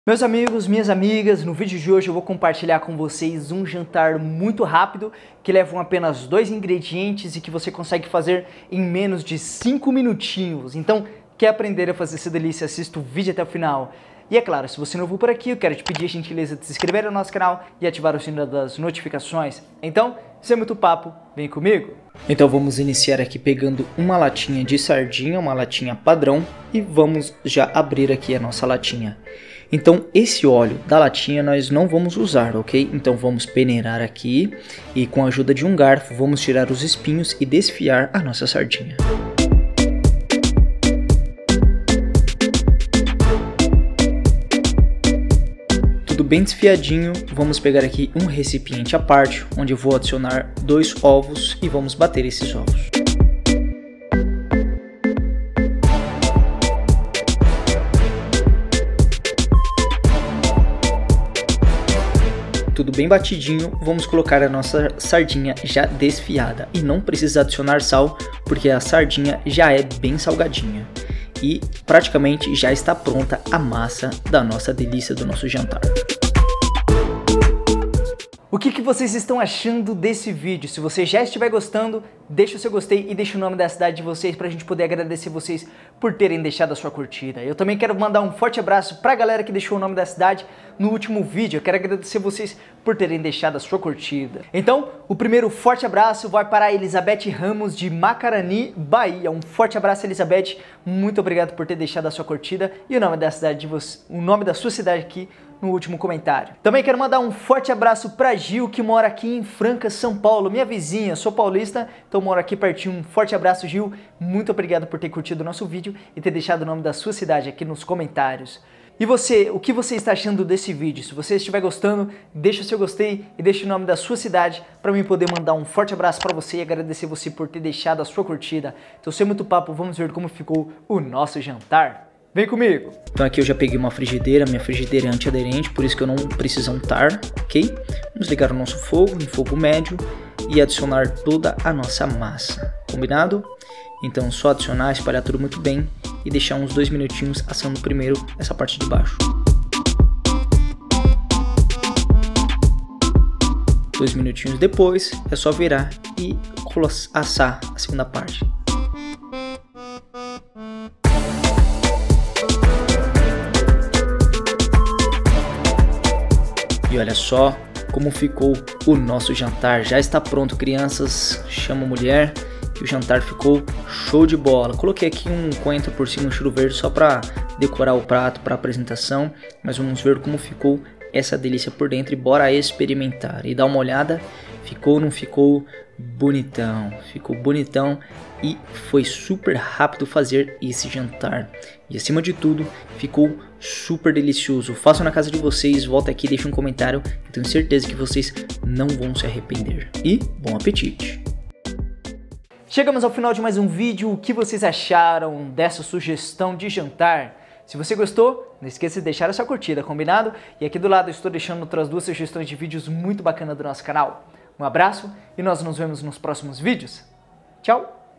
Meus amigos, minhas amigas, no vídeo de hoje eu vou compartilhar com vocês um jantar muito rápido que leva apenas 2 ingredientes e que você consegue fazer em menos de 5 minutinhos. Então, quer aprender a fazer essa delícia? Assista o vídeo até o final. E é claro, se você não viu por aqui, eu quero te pedir a gentileza de se inscrever no nosso canal e ativar o sino das notificações. Então, sem muito papo, vem comigo! Então vamos iniciar aqui pegando uma latinha de sardinha, uma latinha padrão, e vamos já abrir aqui a nossa latinha. Então esse óleo da latinha nós não vamos usar, ok? Então vamos peneirar aqui e com a ajuda de um garfo vamos tirar os espinhos e desfiar a nossa sardinha. Tudo bem desfiadinho, vamos pegar aqui um recipiente à parte, onde eu vou adicionar 2 ovos e vamos bater esses ovos. Tudo bem batidinho, vamos colocar a nossa sardinha já desfiada. E não precisa adicionar sal, porque a sardinha já é bem salgadinha. E praticamente já está pronta a massa da nossa delícia, do nosso jantar. O que vocês estão achando desse vídeo? Se você já estiver gostando, deixa o seu gostei e deixa o nome da cidade de vocês pra gente poder agradecer vocês por terem deixado a sua curtida. Eu também quero mandar um forte abraço pra galera que deixou o nome da cidade no último vídeo. Eu quero agradecer vocês por terem deixado a sua curtida. Então, o primeiro forte abraço vai para a Elizabeth Ramos de Macarani, Bahia. Um forte abraço, Elizabeth. Muito obrigado por ter deixado a sua curtida e o nome da cidade de você, o nome da sua cidade aqui no último comentário. Também quero mandar um forte abraço pra Gil, que mora aqui em Franca, São Paulo, minha vizinha. Sou paulista, então moro aqui pertinho. Um forte abraço, Gil. Muito obrigado por ter curtido o nosso vídeo e ter deixado o nome da sua cidade aqui nos comentários. E você, o que você está achando desse vídeo? Se você estiver gostando, deixa o seu gostei e deixa o nome da sua cidade para mim poder mandar um forte abraço para você e agradecer você por ter deixado a sua curtida. Então, sem muito papo, vamos ver como ficou o nosso jantar. Vem comigo! Então aqui eu já peguei uma frigideira, minha frigideira é antiaderente, por isso que eu não preciso untar, ok? Vamos ligar o nosso fogo em fogo médio e adicionar toda a nossa massa, combinado? Então só adicionar, espalhar tudo muito bem e deixar uns 2 minutinhos assando primeiro essa parte de baixo. 2 minutinhos depois é só virar e assar a segunda parte. E olha só como ficou o nosso jantar. Já está pronto, crianças. Chama a mulher que o jantar ficou show de bola. Coloquei aqui um coentro por cima, um cheiro verde, só para decorar o prato, para apresentação. Mas vamos ver como ficou essa delícia por dentro e bora experimentar. E dá uma olhada, ficou ou não ficou bonitão? Ficou bonitão e foi super rápido fazer esse jantar. E acima de tudo, ficou super delicioso. Façam na casa de vocês, volta aqui, deixa um comentário. Eu tenho certeza que vocês não vão se arrepender. E bom apetite! Chegamos ao final de mais um vídeo. O que vocês acharam dessa sugestão de jantar? Se você gostou, não esqueça de deixar a sua curtida, combinado? E aqui do lado eu estou deixando outras 2 sugestões de vídeos muito bacanas do nosso canal. Um abraço e nós nos vemos nos próximos vídeos. Tchau!